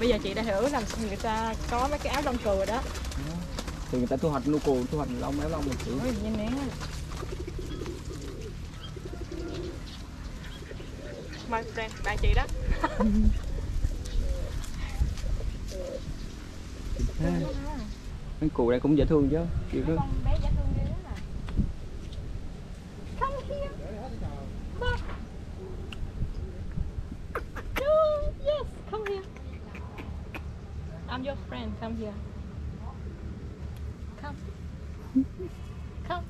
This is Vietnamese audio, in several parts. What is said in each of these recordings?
Bây giờ chị đã hiểu làm sao người ta có mấy cái áo lông cừu rồi đó. Thì người ta thu hoạch nu cừu, thu hoạch lông áo lông rồi chị. Ôi nhìn nè. My friend, bạn chị đó. Mấy cừu đây cũng dễ thương chứ. Chị cứ Con bé dễ thương ghê đó. Come here. Look. Yes, come here. I'm your friend. Come here. Come. Come.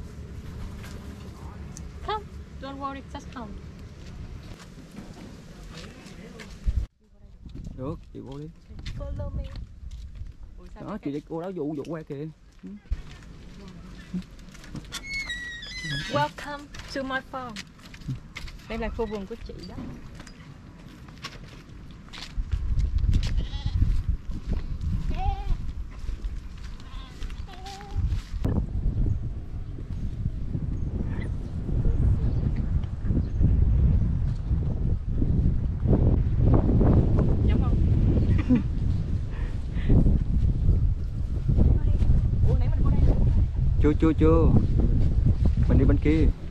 Come. Don't worry, just come. được, chị vô đi. Follow me. Đó, chị đi cô đó dụ qua kìa. Welcome to my farm. Đây là khu vườn của chị đó. Giống không? Ủa nãy mình vô đây. Chưa. Mình đi bên kia.